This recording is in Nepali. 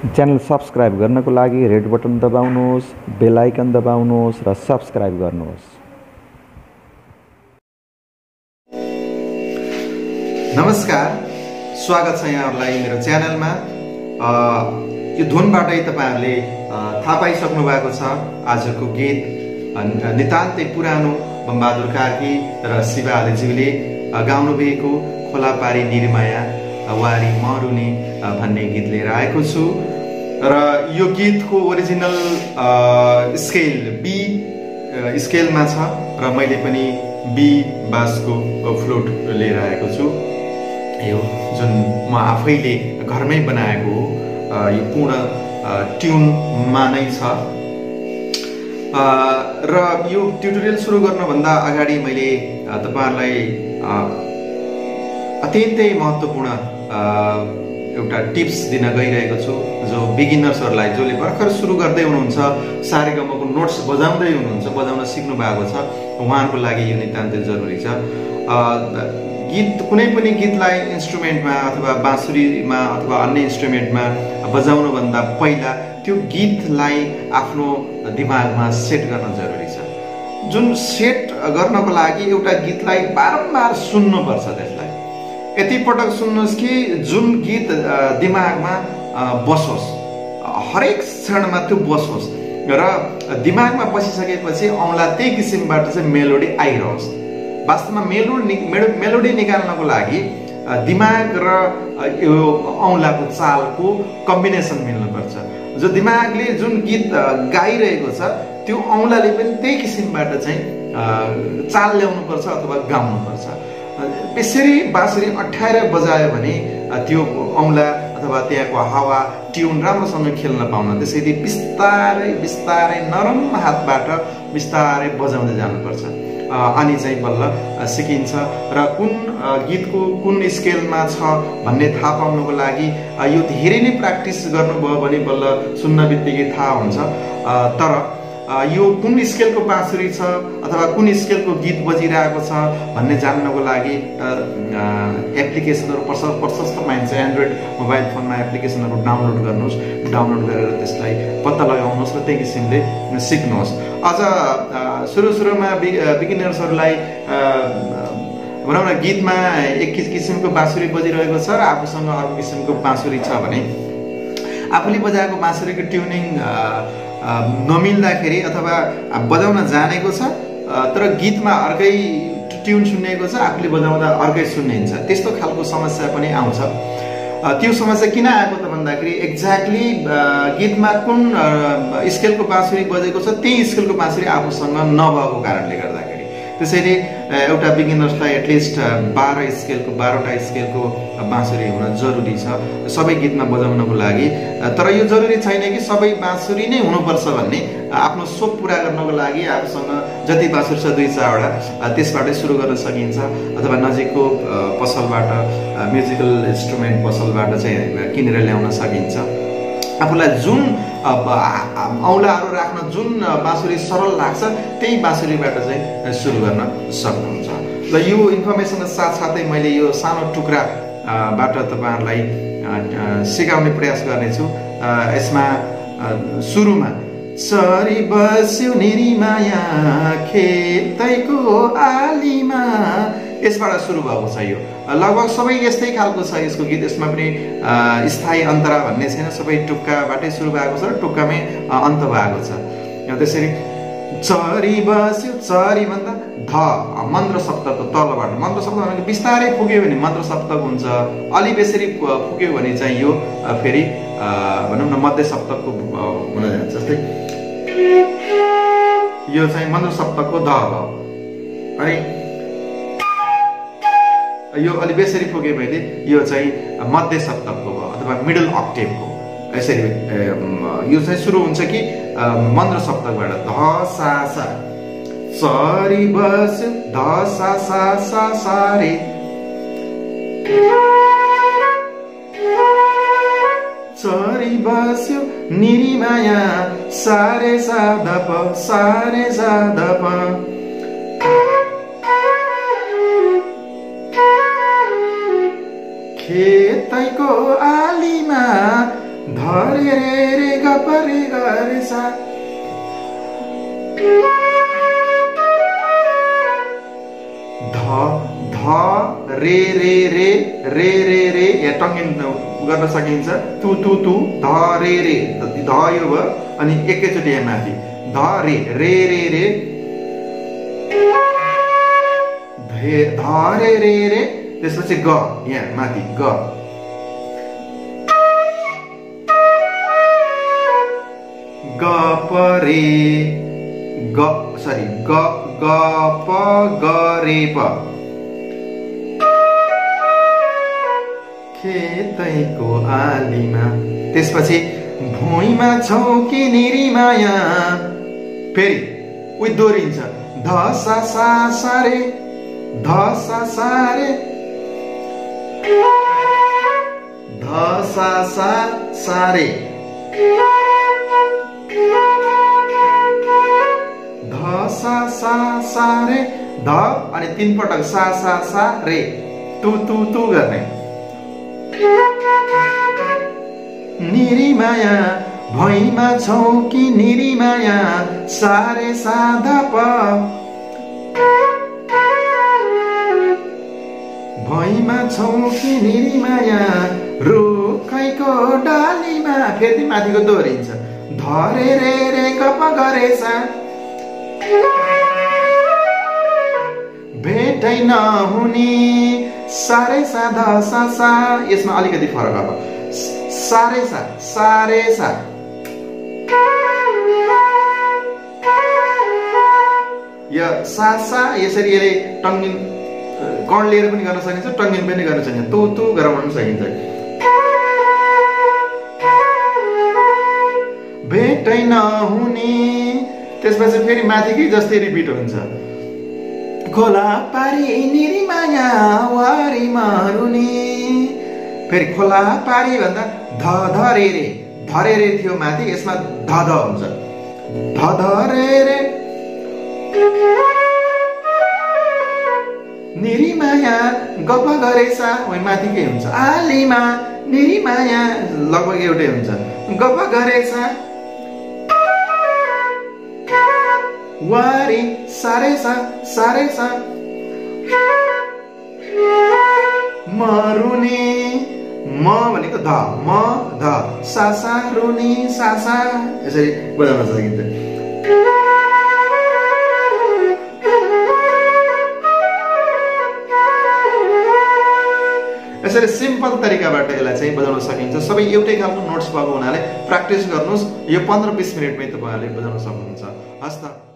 च्यानल सब्स्क्राइब गर्नको लागि रेड बटन दबाउनुहोस्, बेल आइकन दबाउनुहोस् र सब्स्क्राइब गर्नुहोस्। नमस्कार, स्वागत छ यहाँहरुलाई मेरो च्यानलमा। यो धुनबाटै तपाईहरुले थाहा पाइसक्नु भएको छ आजको गीत नितान्तै पुरानो बहादुर कार्की र शिवाजीले गाउनु भएको खोलापारी निरमाया वारी मरुनी भन्ने गीत लिएर आएको छु। र यो गीतको ओरिजिनल स्केल बी स्केलमा छ र मैले पनि बी बासको फ्लुट लिएर आएको छु। यो जुन म आफैले घरमै बनाएको हो, यो पूर्ण ट्युनमा नै छ। र यो ट्युटोरियल सुरु गर्नुभन्दा अगाडि मैले तपाईहरुलाई अत्यन्तै महत्त्वपूर्ण एउटा टिप्स दिन गइरहेको छु। जो बिगिनर्सहरुलाई, जसले भर्खर सुरु गर्दै हुनुहुन्छ, सारेगमको नोट्स बजाउँदै हुनुहुन्छ, बजाउन सिक्नु भएको छ, उहाँहरुको लागि यो नितान्तै जरुरी छ। गीत कुनै पनि गीतलाई इन्स्ट्रुमेन्टमा अथवा बाँसुरीमा अथवा अन्य इन्स्ट्रुमेन्टमा बजाउनु भन्दा पहिला त्यो गीतलाई आफ्नो दिमागमा सेट गर्न जरुरी छ। जुन सेट गर्नको लागि एउटा गीतलाई बारम्बार सुन्नुपर्छ। त्यसलाई यति पटक सुन्नुहोस् कि जुन गीत दिमागमा बसोस्, हरेक क्षणमा त्यो बसोस् र दिमागमा बसिसकेपछि औँला त्यही किसिमबाट चाहिँ मेलोडी आइरहोस्। वास्तवमा मेलोडी निकाल्नको लागि दिमाग र यो औँलाको चालको कम्बिनेसन मिल्नुपर्छ। जो दिमागले जुन गीत गाइरहेको छ त्यो औँलाले पनि त्यही किसिमबाट चाहिँ चाल ल्याउनुपर्छ अथवा गाउनुपर्छ। त्यसरी बाँसुरी अठ्याएर बजायो भने त्यो औँला अथवा त्यहाँको हावा ट्युन राम्रोसँग खेल्न पाउन, त्यसैले बिस्तारै बिस्तारै नरम हातबाट बिस्तारै बजाउँदै जानुपर्छ। अनि चाहिँ बल्ल सिकिन्छ। र कुन गीतको कुन स्केलमा छ भन्ने थाहा पाउनको लागि यो धेरै नै प्र्याक्टिस गर्नुभयो भने बल्ल सुन्न बित्तिकै थाहा हुन्छ। तर यो कुन स्केलको बाँसुरी छ अथवा कुन स्केलको गीत बजिरहेको छ भन्ने जान्नको लागि एप्लिकेसनहरु प्रशस्त पाइन्छ। एन्ड्रोइड मोबाइल फोनमा एप्लिकेसनहरु डाउनलोड गर्नुहोस्, डाउनलोड गरेर त्यसलाई पत्ता लगाउनुहोस् र त्यही किसिमले सिक्नुहोस्। अझ सुरुमा बिगिनर्सहरुलाई भनौँ न, गीतमा एक किसिमको बाँसुरी बजिरहेको छ र आफूसँग अर्को किसिमको बाँसुरी छ भने आफूले बजाएको बाँसुरीको ट्युनिङ नमिल्दाखेरि अथवा बजाउन जानेको छ तर गीतमा अर्कै ट्युन सुन्नेको छ, आफूले बजाउँदा अर्कै सुन्निन्छ, त्यस्तो खालको समस्या पनि आउँछ। त्यो समस्या किन आएको त भन्दाखेरि एक्ज्याक्टली गीतमा कुन स्केलको बाँसुरी बजेको छ त्यही स्केलको बाँसुरी आफूसँग नभएको कारणले गर्दाखेरि। त्यसैले एउटा बिगिनर्सलाई एटलिस्ट 12वटा स्केलको बाँसुरी हुन जरुरी छ सबै गीतमा बजाउनको लागि। तर यो जरुरी छैन कि सबै बाँसुरी नै हुनुपर्छ भन्ने। आफ्नो सोख पूरा गर्नको लागि आफूसँग जति बाँसुरी छ 2-4वटा त्यसबाटै सुरु गर्न सकिन्छ। अथवा नजिकको पसलबाट, म्युजिकल इन्स्ट्रुमेन्ट पसलबाट चाहिँ किनेर ल्याउन सकिन्छ। आफूलाई जुन औँलाहरू राख्न जुन बाँसुरी सरल लाग्छ त्यही बाँसुरीबाट चाहिँ सुरु गर्न सक्नुहुन्छ। र यो इन्फर्मेसन साथसाथै मैले यो सानो टुक्राबाट तपाईहरुलाई सिकाउने प्रयास गर्नेछु। यसमा सुरुमा सरी बस्यो निरमाया खेतैको आलीमा, यसबाट सुरु भएको छ। यो लगभग सबै यस्तै खालको छ यसको गीत। यसमा पनि स्थायी अन्तरा भन्ने छैन, सबै टुक्काबाटै सुरु भएको छ र टुक्कामै अन्त भएको छ। त्यसरी चरी बस्यो, चरी भन्दा ध मन्त्र सप्तकको तलबाट, मन्त्र सप्तक भनेको बिस्तारै फुक्यो भने मन्त्र सप्तक हुन्छ, अलि बेसरी फुक्यो भने चाहिँ यो फेरि भनौँ न मध्य सप्तकको हुन जान्छ। जस्तै यो चाहिँ मन्त्र सप्तकको ध भयो। अनि यो अलि बेसरी फुक्यो भने यो चाहिँ मध्य सप्तकको भयो अथवा मिडल अक्टेभको। यसरी यो चाहिँ सुरु हुन्छ कि मन्त्र सप्तकबाट ध सा सा, सरी बस्यो ध सा सा सा सा रे, सरी बस्यो निरमाया सारे सा ध प, सारे सा ध प, खेतैको आलीमा धरे परे ग रे सा ध ध रे रे रे रे रे रे या टङ्गिन गर्न सकिन्छ तु तु तु ध रे रे ध यो भयो अनि एकैचोटि यहाँ माथि ध रे रे रे रे ध रे रे रे त्यसपछि ग यहाँ माथि ग ग प रे ग सरी ग ग प ग रे प खेतैको आलीमा त्यसपछि भुइँमा छौ कि निरिमाया फेरि उही दोहोरिन्छ ध सा सा सा रे ध सा सा रे ध सा सा सा रे ध सा सा सा रे ध अनि 3 पटक सा सा सा रे तु तु तु गर्ने निरिमाया भैमा छौ कि निरिमाया सारे साधा प भैमा छौ कि निरिमाया रुखैको डालीमा फेरि माथिको दोहोरिन्छ धरे रे रे कप गरेसा भेटै नहुनी सारे साधा सा सा यसमा अलिकति फरक अब सारे सा सारे सा यो सा सा यसरी यसले टङ्गिन कण लिएर पनि गर्न सकिन्छ टङ्गिन पनि गर्न सकिन्छ तु तु गरेर पनि सकिन्छ भेटै नहुने त्यसपछि फेरि माथिकै जस्तै रिपिट हुन्छ खोला पारी निरिमाया वारी मारुनी फेरि खोला पारी भन्दा ध ध रे रे धरे रे थियो माथि यसमा ध ध हुन्छ ध ध रे रे निरिमाया गप गरेसा वही माथिकै हुन्छ आलीमा निरिमाया लगभग एउटै हुन्छ गप गरेसा वारी सारे सा मरुनी म भनेको ध म ध सा सा रुनी सा सा यसरी बजाउन सकिन्छ यसरी सिम्पल तरिकाबाट यसलाई चाहिँ बजाउन सकिन्छ सबै एउटै खालको नोट्स भएको हुनाले प्र्याक्टिस गर्नुहोस् यो 15-20 मिनेटमै तपाईहरुले बजाउन सक्नुहुन्छ हस् त